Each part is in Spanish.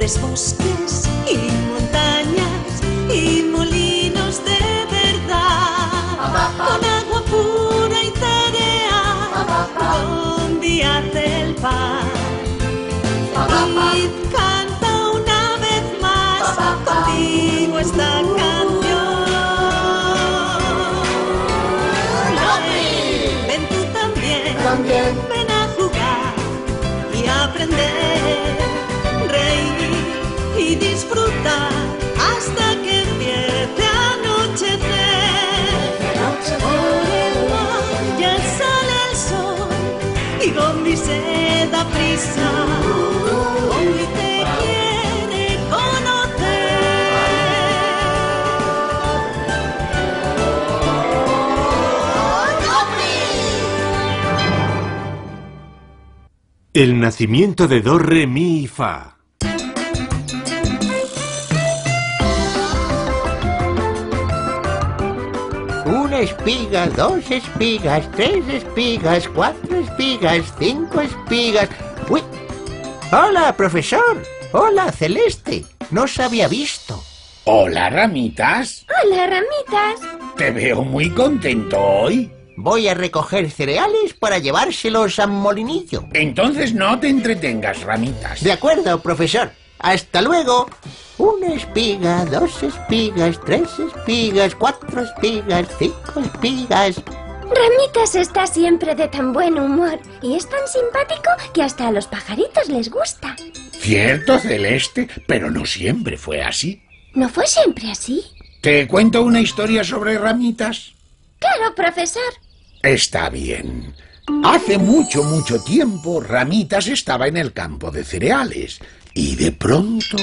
verdes bosques y montañas y molinos de verdad, con agua pura y cereal, donde hace el pan. Y canta una vez más contigo esta canción. Ven tú también, ven a jugar y aprender, reír y disfrutar hasta que empiece a anochecer. Por el mar ya sale el sol y Gombi se da prisa. Gombi te quiere conocer. El nacimiento de do, re, mi y fa. Una espiga, 2 espigas, 3 espigas, 4 espigas, 5 espigas... ¡Uy! ¡Hola, profesor! ¡Hola, Celeste! No os había visto. Hola, Ramitas. Hola, Ramitas. Te veo muy contento hoy. Voy a recoger cereales para llevárselos a Molinillo. Entonces no te entretengas, Ramitas. De acuerdo, profesor. ¡Hasta luego! 1 espiga, 2 espigas, 3 espigas, 4 espigas, 5 espigas... Ramitas está siempre de tan buen humor y es tan simpático que hasta a los pajaritos les gusta. Cierto, Celeste, pero no siempre fue así. ¿No fue siempre así? ¿Te cuento una historia sobre Ramitas? Claro, profesor. Está bien. Hace mucho, mucho tiempo, Ramitas estaba en el campo de cereales y de pronto...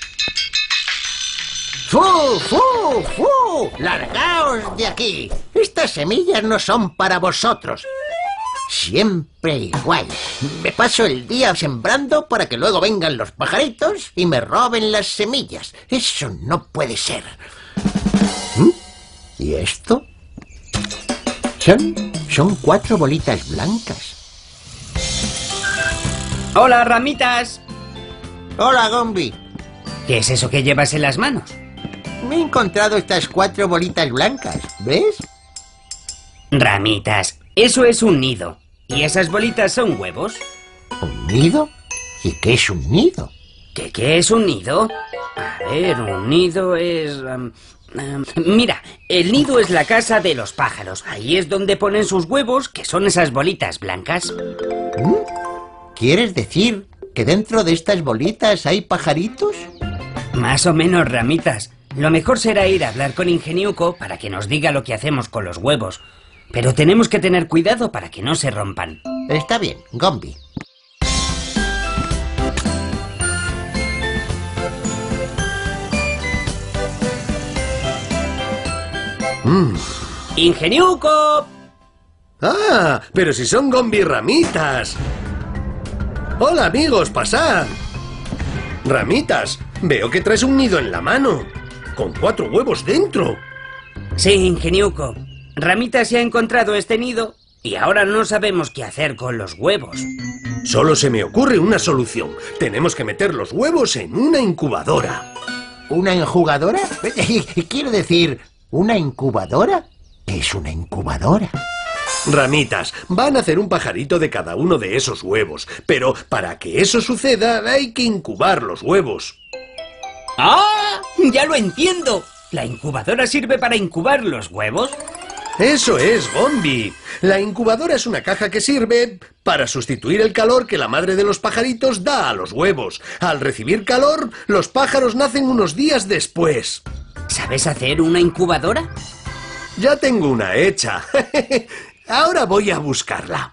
¡Fu, fu, fu! ¡Largaos de aquí! Estas semillas no son para vosotros. Siempre igual. Me paso el día sembrando para que luego vengan los pajaritos y me roben las semillas. Eso no puede ser. ¿Y esto? Son 4 bolitas blancas. ¡Hola, Ramitas! Hola, Gombi. ¿Qué es eso que llevas en las manos? Me he encontrado estas 4 bolitas blancas, ¿ves? Ramitas, eso es un nido. ¿Y esas bolitas son huevos? ¿Un nido? ¿Y qué es un nido? ¿Qué es un nido? A ver, un nido es... mira, el nido es la casa de los pájaros. Ahí es donde ponen sus huevos, que son esas bolitas blancas. ¿Quieres decir que dentro de estas bolitas hay pajaritos? Más o menos, Ramitas. Lo mejor será ir a hablar con Ingeniuco para que nos diga lo que hacemos con los huevos. Pero tenemos que tener cuidado para que no se rompan. Está bien, Gombi. ¡Ingeniuco! ¡Ah! ¡Pero si son Gombi y Ramitas! ¡Hola, amigos! ¡Pasad! Ramitas, veo que traes un nido en la mano, con 4 huevos dentro. Sí, Ingeniuco. Ramitas se ha encontrado este nido y ahora no sabemos qué hacer con los huevos. Solo se me ocurre una solución. Tenemos que meter los huevos en una incubadora. ¿Una enjugadora? Quiero decir, ¿una incubadora? ¿Qué es una incubadora? Ramitas, van a hacer un pajarito de cada uno de esos huevos, pero para que eso suceda hay que incubar los huevos. ¡Ah! ¡Ya lo entiendo! ¿La incubadora sirve para incubar los huevos? Eso es, Gombi. La incubadora es una caja que sirve para sustituir el calor que la madre de los pajaritos da a los huevos. Al recibir calor, los pájaros nacen unos días después. ¿Sabes hacer una incubadora? Ya tengo una hecha. Ahora voy a buscarla.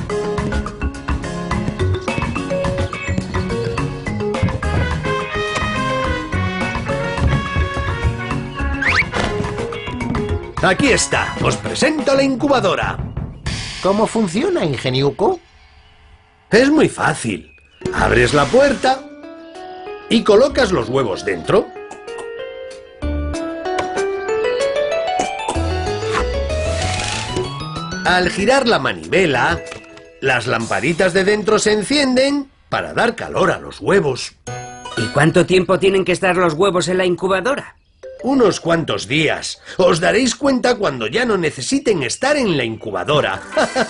Aquí está, os presento la incubadora. ¿Cómo funciona, Ingeniuco? Es muy fácil. Abres la puerta y colocas los huevos dentro. Al girar la manivela, las lamparitas de dentro se encienden para dar calor a los huevos. ¿Y cuánto tiempo tienen que estar los huevos en la incubadora? Unos cuantos días. Os daréis cuenta cuando ya no necesiten estar en la incubadora.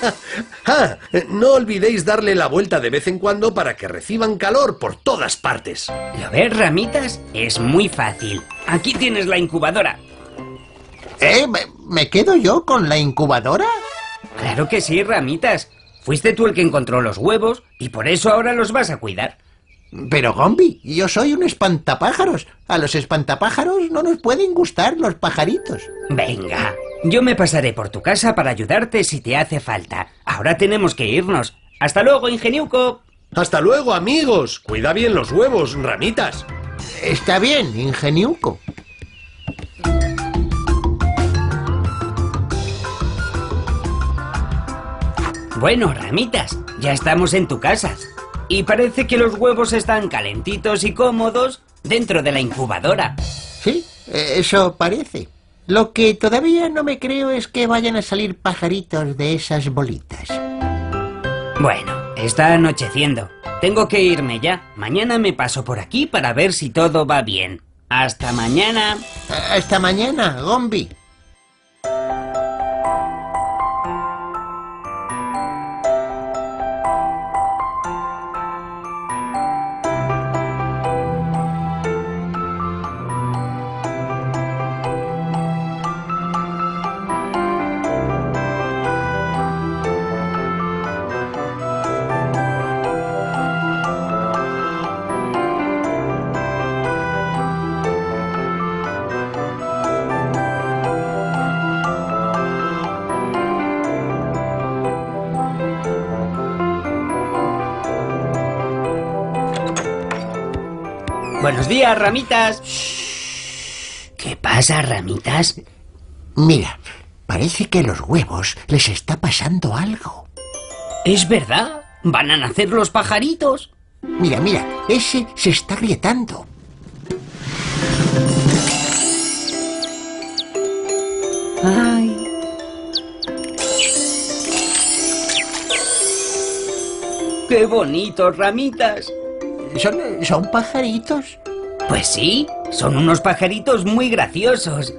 No olvidéis darle la vuelta de vez en cuando para que reciban calor por todas partes. ¿Lo ves, Ramitas? Es muy fácil. Aquí tienes la incubadora. ¿Me quedo yo con la incubadora? Claro que sí, Ramitas. Fuiste tú el que encontró los huevos y por eso ahora los vas a cuidar. Pero, Gombi, yo soy un espantapájaros. A los espantapájaros no nos pueden gustar los pajaritos. Venga, yo me pasaré por tu casa para ayudarte si te hace falta. Ahora tenemos que irnos. ¡Hasta luego, Ingeniuco! ¡Hasta luego, amigos! Cuida bien los huevos, Ramitas. Está bien, Ingeniuco. Bueno, Ramitas, ya estamos en tu casa. Y parece que los huevos están calentitos y cómodos dentro de la incubadora. Sí, eso parece. Lo que todavía no me creo es que vayan a salir pajaritos de esas bolitas. Bueno, está anocheciendo. Tengo que irme ya. Mañana me paso por aquí para ver si todo va bien. ¡Hasta mañana! Hasta mañana, Gombi. Buenos días, Ramitas. ¿Qué pasa, Ramitas? Mira, parece que a los huevos les está pasando algo. ¿Es verdad? ¿Van a nacer los pajaritos? Mira, ese se está agrietando. Ay. ¡Qué bonitos, Ramitas! ¿Son pajaritos? Pues sí, son unos pajaritos muy graciosos.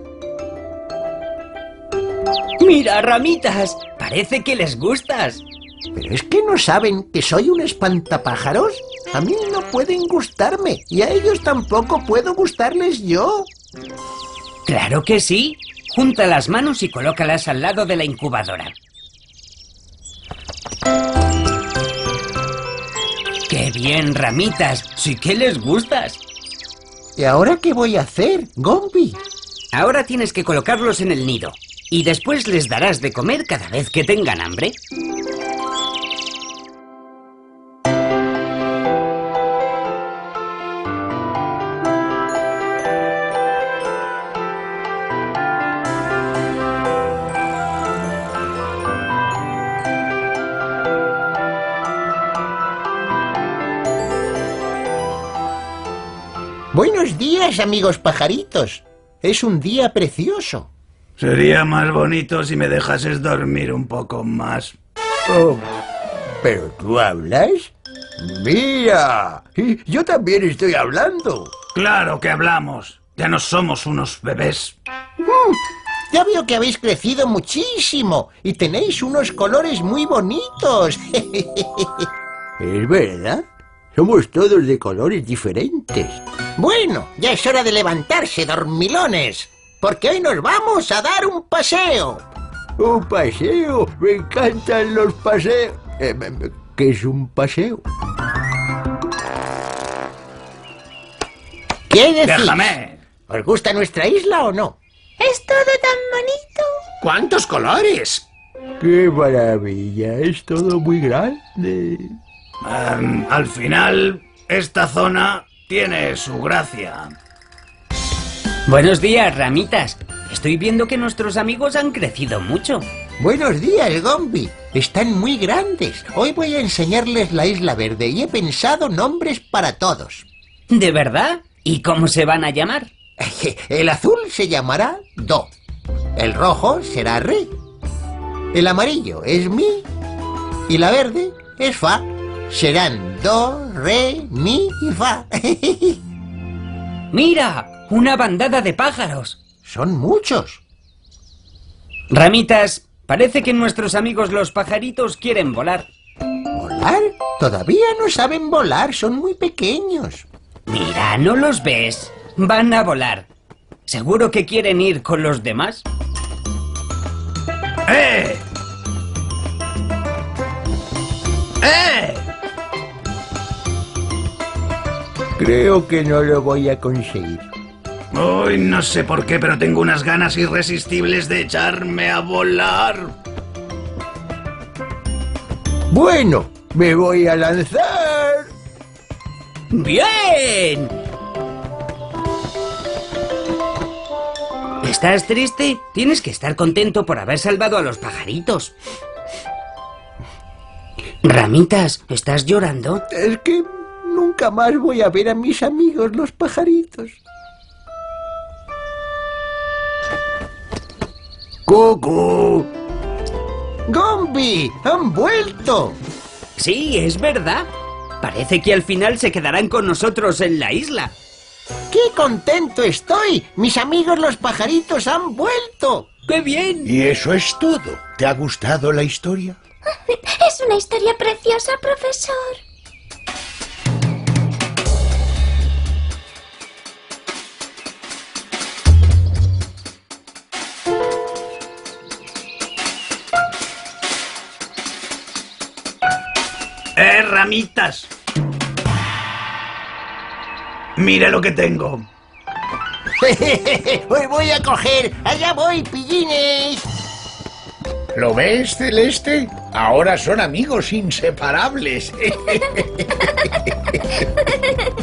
¡Mira, Ramitas! Parece que les gustas. ¿Pero es que no saben que soy un espantapájaros? A mí no pueden gustarme y a ellos tampoco puedo gustarles yo. ¡Claro que sí! Junta las manos y colócalas al lado de la incubadora. ¡Qué bien, Ramitas! ¡Sí que les gustas! ¿Y ahora qué voy a hacer, Gombi? Ahora tienes que colocarlos en el nido. Y después les darás de comer cada vez que tengan hambre. Buenos días, amigos pajaritos. Es un día precioso. Sería más bonito si me dejases dormir un poco más. Oh, ¿pero tú hablas? ¡Mira! Yo también estoy hablando. Claro que hablamos. Ya no somos unos bebés. Ya veo que habéis crecido muchísimo y tenéis unos colores muy bonitos. ¿Es verdad? Somos todos de colores diferentes. Bueno, ya es hora de levantarse, dormilones, porque hoy nos vamos a dar un paseo. ¿Un paseo? Me encantan los paseos. ¿Qué es un paseo? ¿Qué decís? ¡Déjame! ¿Os gusta nuestra isla o no? Es todo tan bonito. ¡Cuántos colores! ¡Qué maravilla! Es todo muy grande. Al final, esta zona tiene su gracia. Buenos días, Ramitas. Estoy viendo que nuestros amigos han crecido mucho. Buenos días, Gombi. Están muy grandes. Hoy voy a enseñarles la Isla Verde y he pensado nombres para todos. ¿De verdad? ¿Y cómo se van a llamar? El azul se llamará Do. El rojo será Re. El amarillo es Mi. Y la verde es Fa. serán do, re, mi y fa. ¡Mira! ¡Una bandada de pájaros! Son muchos. Ramitas, parece que nuestros amigos los pajaritos quieren volar. ¿Volar? Todavía no saben volar, son muy pequeños. Mira, ¿no los ves? Van a volar. ¿Seguro que quieren ir con los demás? ¡Eh! ¡Eh! Creo que no lo voy a conseguir. Uy, no sé por qué, pero tengo unas ganas irresistibles de echarme a volar. Bueno, me voy a lanzar. ¡Bien! ¿Estás triste? Tienes que estar contento por haber salvado a los pajaritos. Ramitas, ¿estás llorando? Es que nunca más voy a ver a mis amigos los pajaritos. ¡Cucú! ¡Gombi! ¡Han vuelto! Sí, es verdad. Parece que al final se quedarán con nosotros en la isla. ¡Qué contento estoy! ¡Mis amigos los pajaritos han vuelto! ¡Qué bien! Y eso es todo. ¿Te ha gustado la historia? Es una historia preciosa, profesor. Ramitas! Mira lo que tengo. Hoy voy a coger. Allá voy, pillines. ¿Lo ves, Celeste? Ahora son amigos inseparables.